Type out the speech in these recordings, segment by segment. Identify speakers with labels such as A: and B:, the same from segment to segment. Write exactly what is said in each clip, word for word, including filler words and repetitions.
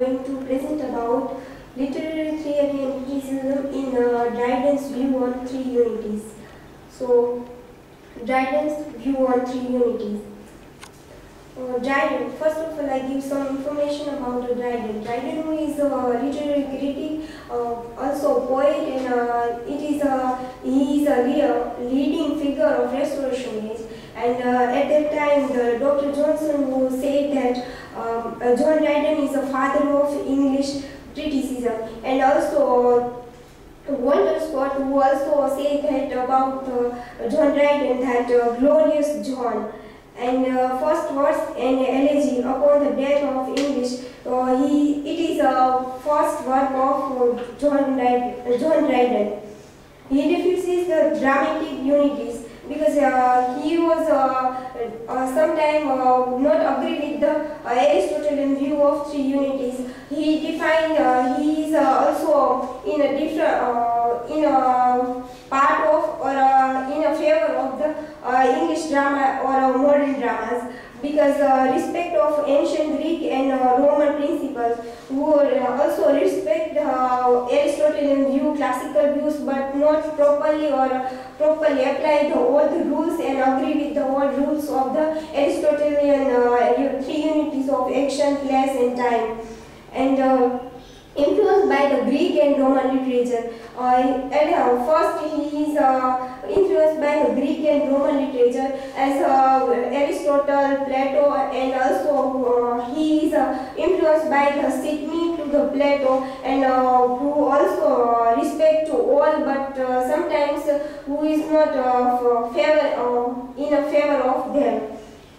A: Going to present about literary theory and criticism in uh, Dryden's view on three unities. So, Dryden's view on three unities. Uh, Dryden, first of all, I give some information about uh, Dryden. Dryden, who is a literary critic, uh, also a poet, and uh, it is a he is a leader, leading figure of Restoration age. And uh, at that time, the Doctor Johnson, who said that um, uh, John Dryden is the father of English criticism, and also uh, Walter Scott, who also said that about uh, John Dryden, that uh, glorious John. And uh, first verse and elegy upon the death of English. Uh, he, it is a uh, first work of uh, John, uh, John Dryden. He refuses the dramatic unities because uh, he was uh, uh, sometime uh, not agree with the uh, Aristotelian view of three unities. He defined uh, he is uh, also in a different uh, in a part of or uh, in a favor of the uh, English drama or uh, modern dramas, because uh, respect of ancient Greek and uh, Roman principles, who uh, also respect uh, Aristotelian view, classical views, but not properly or uh, properly apply the all the rules and agree with the all rules of the Aristotelian uh, three unities of action, place, and time. And uh, influenced by the Greek and Roman literature. Uh, and uh, first he is uh, influenced by the Greek and Roman literature as uh, Aristotle, Plato, and also uh, he is uh, influenced by the Sydney to the Plato, and uh, who also uh, respect to all, but uh, sometimes uh, who is not uh, for favor uh, in a favor of them.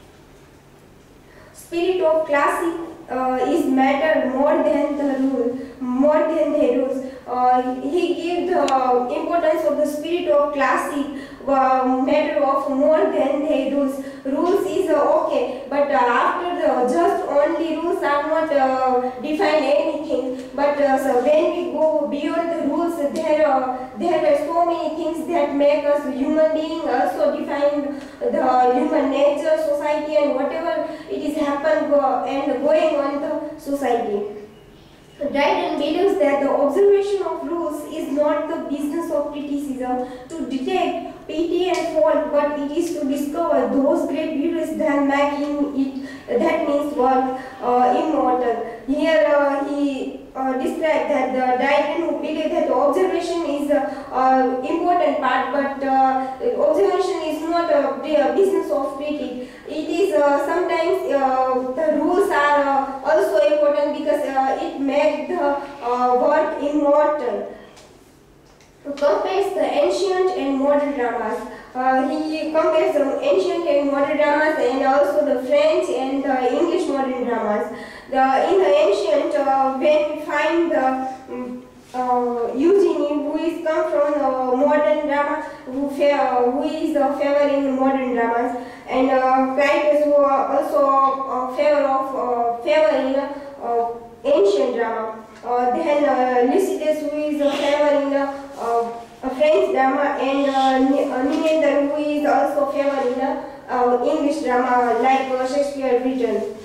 A: Spirit of classic Uh, is matter more than the rule, more than the rules. Uh, he gives the importance of the spirit of classic uh, matter of more than the rules. Rules is uh, okay, but uh, after the just only rules are not uh, define anything. But uh, so when we go beyond the rules, there uh, there are so many things that make us human being. Also define the human nature, society, and whatever it is happen go and going on the society. Dryden believes that the observation of rules is not the business of criticism to detect pity and fault, but it is to discover those great beauties that make him it, that means work uh, immortal. Here uh, he uh, described that the Dryden who believed that the observation is a uh, important part, but uh, observation is not a, a business of critic. It is uh, sometimes uh, the rules are uh, also important because uh, it makes the uh, work immortal. To compare the ancient and modern dramas. Uh, he compares the ancient and modern dramas and also the French and the English modern dramas. The, in the ancient, uh, when we find the um, uh, Eugenie, who is come from the modern drama, who, uh, who is uh, favor in modern dramas, and uh, Clitus, who are also uh, favor of uh, favor in uh, ancient drama. Uh, then uh, Lycidas, who is a favor in uh, uh, a French drama, and uh, Ninether, who is also favor in uh, uh, English drama, like uh, Shakespeare written.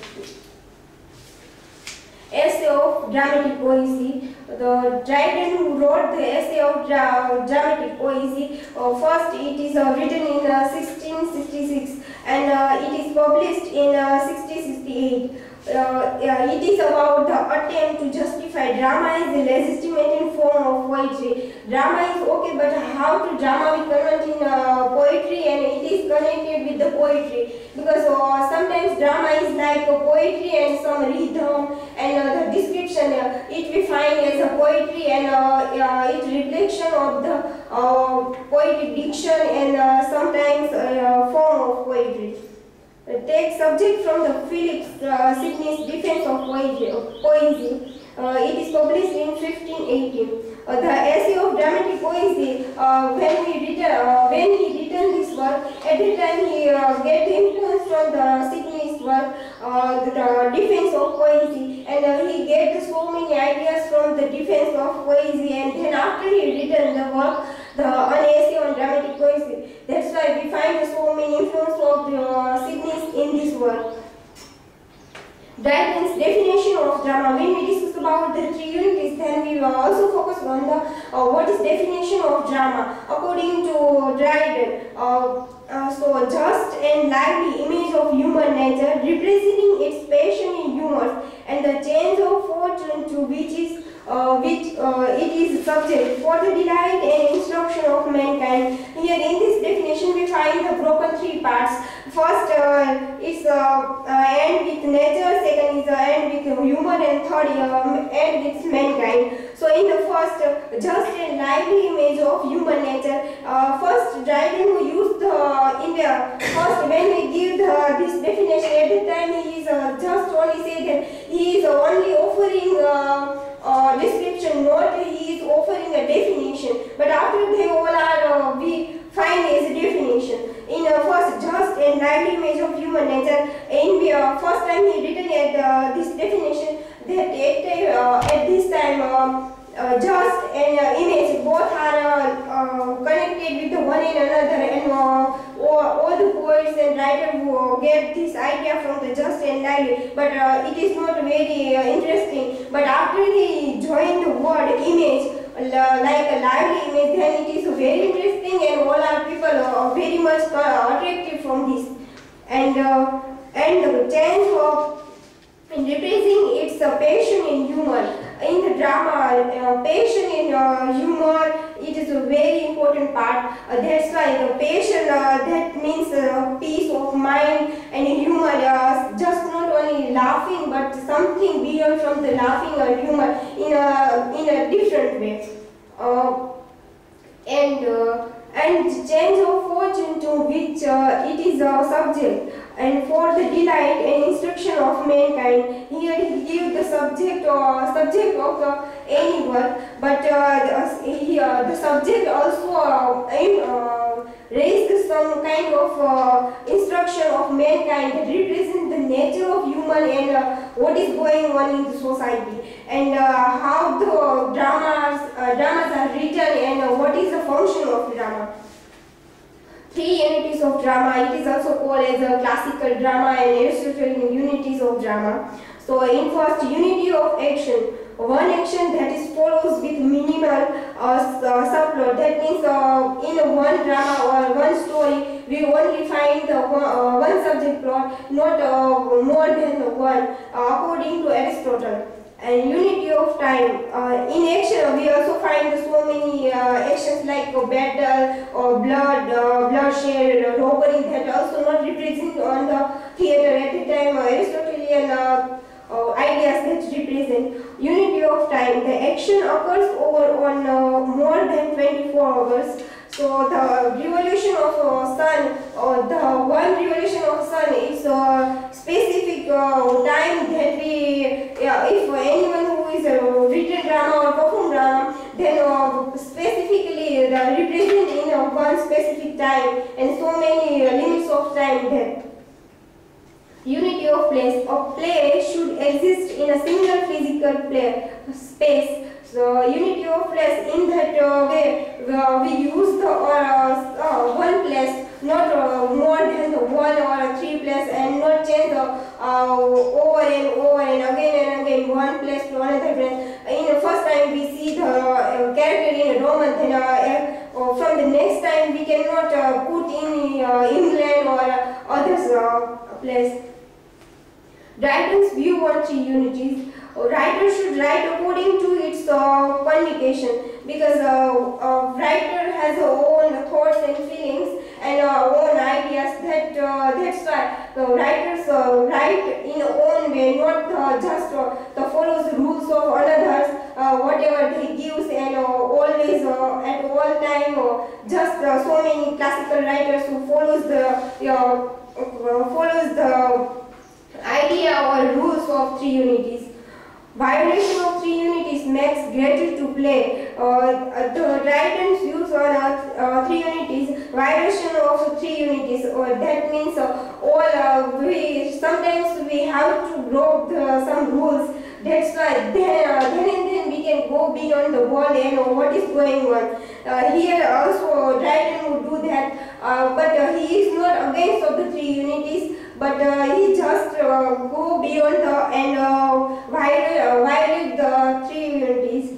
A: Essay of dramatic poesy. The Dryden who wrote the essay of dra dramatic poesy. Uh, first, it is uh, written in uh, sixteen sixty-six, and uh, it is published in uh, sixteen sixty-eight. Uh, uh, it is about the attempt to justify drama as a legitimate form of poetry. Drama is okay, but how to drama we convert in uh, poetry, and it is connected with the poetry, because uh, sometimes drama is like a poetry and some rhythm, and uh, the description uh, it we find as a poetry, and uh, uh, it reflection of the uh, poetic diction and uh, sometimes uh, form of poetry. Take subject from the Philip uh, Sidney's Defense of Poesy. poesy. Uh, it is published in fifteen eighteen. Uh, the essay of dramatic poesy, uh, when he written, uh, when he written this work, at the time he uh, get influence from the Sidney's work, uh, the, the Defense of Poesy, and uh, he get so many ideas from the Defense of Poesy, and then after he written the work, the an essay on dramatic poesy. That's why we find so many influence of the uh, Sidney's in this work. Dryden's definition of drama. When we discuss about the three unities, then we will also focus on the uh, what is definition of drama according to Dryden. Uh, uh, so just and lively image of human nature, representing its passion in humor and the change of fortune to which is uh, which uh, it is subject for the delight and instruction of mankind. Here in this definition we find the broken three parts. First, uh, it's uh, uh, end with nature, second is uh, end with humor, and third uh, end with mankind. So in the first, uh, just and lively image of human nature, uh, first Dryden who used uh, in the first when we give the, this definition, at the time he is uh, just only say that he is uh, only offering uh, uh, description, not he is offering a definition. But after they all are uh, we find as a definition. In uh, first, just and lively image of human nature, in the uh, first time he written at uh, this definition that at, uh, at this time uh, uh, just and uh, image both are uh, uh, connected with the one and another, and uh, all, all the poets and writers who uh, get this idea from the just and lively, but uh, it is not very uh, interesting. But after he joined the word image, like a lively image, then it is very interesting, and all our people are very much attractive from this. And uh, and the change of in replacing its uh, passion in humor. In the drama, uh, passion in uh, humor, it is a very important part. Uh, that's why the passion, uh, that means uh, peace of mind, and humor, uh, just not only laughing, but something beyond from the laughing or humor in a, in a different way. Uh, and uh, and change of fortune to which uh, it is a subject, and for the delight and instruction of mankind. Here he gives the subject or uh, subject of the any work, but uh, the, he, uh, the subject also uh, in, uh, raised some kind of uh, instruction of mankind that represent the nature of human and uh, what is going on in the society, and uh, how the dramas uh, dramas are written, and uh, what is the function of drama. Three unities of drama. It is also called as a classical drama and Aristotelian unities of drama. So in first, unity of action. One action that is follows with minimal uh, uh, subplot. That means uh, in a one drama or one story, we only find the one, uh, one subject plot, not uh, more than one, uh, according to Aristotle. And unity of time. Uh, in action, we also find so many uh, actions like uh, battle or blood, uh, bloodshed, robbery, that also not represented on the theater at the time. Uh, Aristotelian uh, uh, ideas that represent unity of time. The action occurs over on uh, more than twenty-four hours. So the revolution of uh, sun, or the one revolution of sun is a specific uh, time that we, yeah, if anyone who is a uh, written drama or perform drama, then uh, specifically uh, represent in uh, one specific time, and so many uh, limits of time there. Unity of place. A play should exist in a single physical play, space. So unity of place, in that uh, way uh, we use the uh, uh, one place, not uh, more than the one or three place, and not change the uh, over and over and again and again one place to another place. In the first time we see the uh, character in a Roman, then uh, uh, from the next time we cannot uh, put in uh, England or uh, others uh, place. Dryden's view on three unities. A writer should write according to its uh, communication, because a uh, uh, writer has her own thoughts and feelings and uh, own ideas. That uh, that's why the writers uh, write in their own way, not uh, just uh, the follows the rules of others, uh, whatever they gives, and uh, always uh, at all time. Uh, just uh, so many classical writers who follows the uh, uh, follows the idea or rules of three unities. Violation of three unities makes greater to play. Uh, the Dryden's views on uh, uh, three unities, violation of three unities, or that means uh, all uh, we sometimes we have to break the, some rules. That's why then, uh, then and then we can go beyond the wall and know what is going on. Uh, here also Dryden would do that, uh, but uh, he is not against of the three unities, but uh, he just uh, go beyond the and uh, violate, uh, violate the three unities.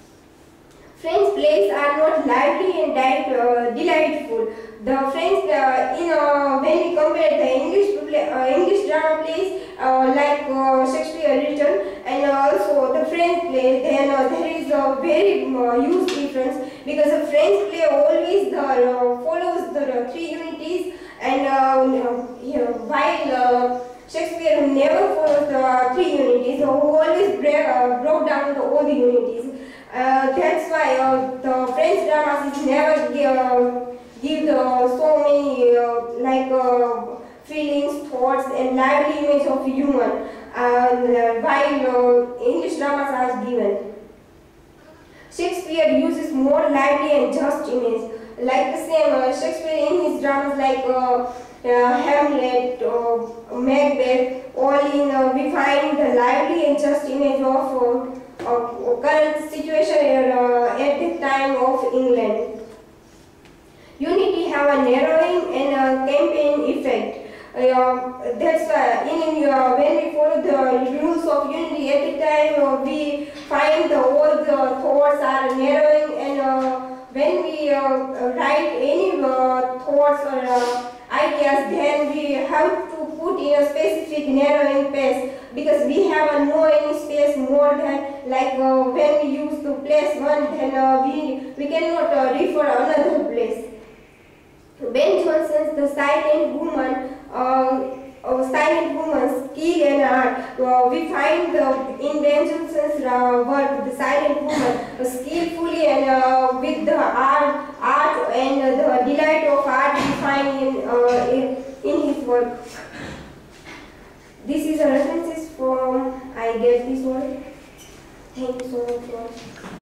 A: French plays are not lively and di- uh, delightful. The French, uh, in uh, when we compare the English play, uh, English drama plays uh, like uh, Shakespeare written and uh, also the French play, then uh, there is a very uh, huge difference, because the French play always the, uh, follows the uh, three unities, and uh, yeah, while uh, Shakespeare never follows the three unities, he always break, uh, broke down the, all the unities. Uh, that's why uh, the French dramas is never give, uh, give the, so many uh, like uh, feelings, thoughts, and lively image of human, uh, while uh, English dramas are given. Shakespeare uses more lively and just image. Like the same, uh, Shakespeare in his dramas like uh, uh, Hamlet, uh, Macbeth, all in uh, we find the lively and just image of uh, Uh, current situation uh, at the time of England. Unity have a narrowing and a campaign effect. Uh, that's why in uh, when we follow the rules of unity at the time, uh, we find the all the thoughts are narrowing, and uh, when we uh, write any uh, thoughts or uh, ideas, then we have to put in a specific narrowing space, because we have a no any space more than like uh, when we use to place one, then uh, we we cannot uh, refer another place. Ben Jonson's The Silent Woman, uh, uh, Silent Woman's skill and art. Uh, we find the, in Ben Jonson's uh, work, The Silent Woman, uh, skillfully and uh, with the art, art and uh, the delight of art we find in, uh, in, in his work. This is a references from, I get this one. Thank you so much.